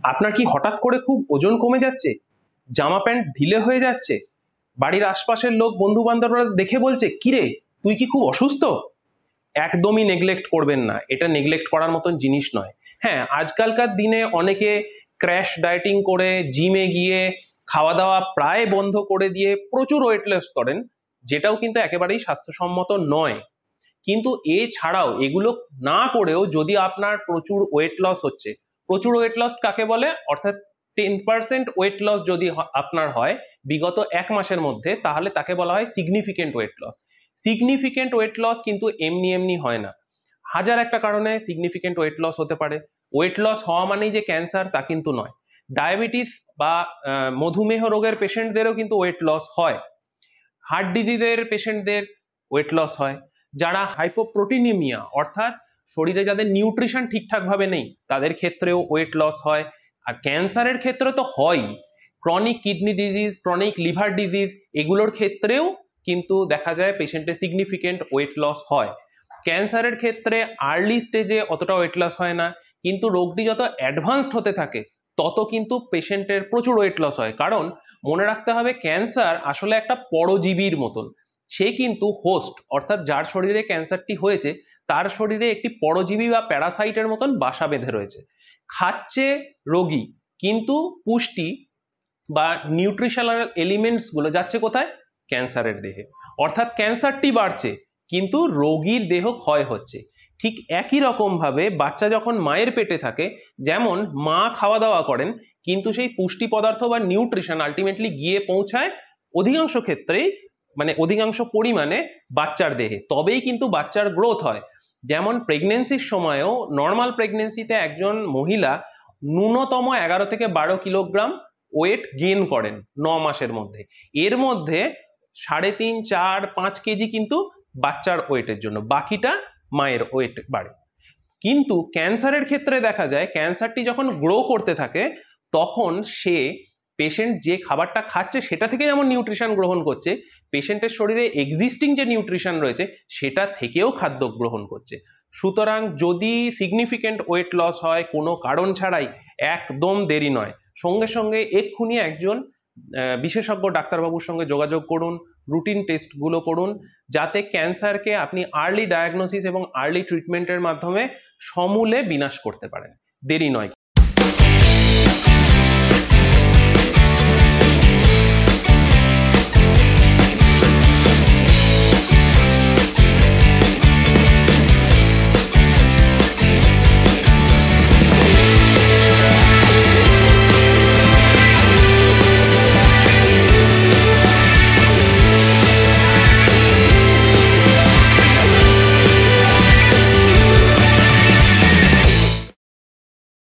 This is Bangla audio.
আপনার কি হঠাৎ করে খুব ওজন কমে যাচ্ছে, জামা প্যান্ট ঢিলে হয়ে যাচ্ছে, বাড়ির আশপাশের লোক বন্ধু বান্ধবরা দেখে বলছে কিরে তুই কি খুব অসুস্থ? একদমই নেগলেক্ট করবেন না, এটা নেগলেক্ট করার মতন জিনিস নয়। হ্যাঁ, আজকালকার দিনে অনেকে ক্র্যাশ ডায়েটিং করে জিমে গিয়ে খাওয়া দাওয়া প্রায় বন্ধ করে দিয়ে প্রচুর ওয়েট লস করেন, যেটাও কিন্তু একেবারেই স্বাস্থ্যসম্মত নয়। কিন্তু এছাড়াও এগুলো না করেও যদি আপনার প্রচুর ওয়েট লস হচ্ছে, প্রচুর ওয়েট লস কাকে বলে, অর্থাৎ 10% ওয়েট লস যদি আপনার হয় বিগত 1 মাসের মধ্যে, তাহলে তাকে বলা হয় significant weight loss. Significant weight loss কিন্তু এমনি এমনি হয় না, হাজার একটা কারণে সিগনিফিকেন্ট ওয়েট লস হতে পারে। ওয়েট লস হওয়া মানেই যে ক্যান্সার তা কিন্তু নয়। ডায়াবেটিস বা মধুমেহ রোগের পেশেন্টদেরও কিন্তু ওয়েট লস হয়, হার্ট ডিজিজের পেশেন্টদের ওয়েট লস হয়, যারা হাইপোপ্রোটিনিমিয়া অর্থাৎ শরীরে যাদের নিউট্রিশন ঠিকঠাকভাবে নেই তাদের ক্ষেত্রেও ওয়েট লস হয়। আর ক্যান্সারের ক্ষেত্রে তো হয়ই, chronic kidney disease, chronic liver disease, এগুলোর ক্ষেত্রেও কিন্তু দেখা যায় পেশেন্টের সিগনিফিকেন্ট ওয়েট লস হয়। ক্যান্সারের ক্ষেত্রে আর্লি স্টেজে অতটা ওয়েট লস হয় না, কিন্তু রোগটি যত অ্যাডভান্সড হতে থাকে তত কিন্তু পেশেন্টের প্রচুর ওয়েট লস হয়। কারণ মনে রাখতে হবে ক্যান্সার আসলে একটা পরজীবীর মতন, সে কিন্তু হোস্ট অর্থাৎ যার শরীরে ক্যান্সারটি হয়েছে তার শরীরে একটি পরজীবী বা প্যারাসাইটের মতন বাসা বেঁধে রয়েছে। খাচ্ছে রোগী, কিন্তু পুষ্টি বা নিউট্রিশনাল এলিমেন্টস গুলো যাচ্ছে কোথায়? ক্যান্সারের দেহে। অর্থাৎ ক্যান্সারটি বাড়ছে কিন্তু রোগীর দেহ ক্ষয় হচ্ছে। ঠিক একই রকম ভাবে বাচ্চা যখন মায়ের পেটে থাকে, যেমন মা খাওয়া দাওয়া করেন কিন্তু সেই পুষ্টি পদার্থ বা নিউট্রিশন আলটিমেটলি গিয়ে পৌঁছায় অধিকাংশ ক্ষেত্রেই, মানে অধিকাংশ পরিমাণে বাচ্চার দেহে, তবেই কিন্তু বাচ্চার গ্রোথ হয়। যেমন প্রেগনেন্সির সময়ও নর্মাল প্রেগনেন্সিতে একজন মহিলা ন্যূনতম 11 থেকে 12 কিলোগ্রাম ওয়েট গেইন করেন 9 মাসের মধ্যে। এর মধ্যে 3.5, 4, 5 কেজি কিন্তু বাচ্চার ওয়েটের জন্য, বাকিটা মায়ের ওয়েট বাড়ে। কিন্তু ক্যান্সারের ক্ষেত্রে দেখা যায় ক্যান্সারটি যখন গ্রো করতে থাকে তখন সে পেশেন্ট যে খাবারটা খাচ্ছে সেটা থেকে যেমন নিউট্রিশন গ্রহণ করছে, পেশেন্টের শরীরে এক্সিস্টিং যে নিউট্রিশন রয়েছে সেটা থেকেও খাদ্য গ্রহণ করছে। সুতরাং যদি সিগনিফিকেন্ট ওয়েট লস হয় কোনো কারণ ছাড়াই, একদম দেরি নয়, সঙ্গে সঙ্গে এক্ষুনি একজন বিশেষজ্ঞ ডাক্তারবাবুর সঙ্গে যোগাযোগ করুন, রুটিন টেস্টগুলো করুন, যাতে ক্যান্সারকে আপনি আর্লি ডায়াগনোসিস এবং আর্লি ট্রিটমেন্টের মাধ্যমে সমূলে বিনাশ করতে পারেন। দেরি নয়।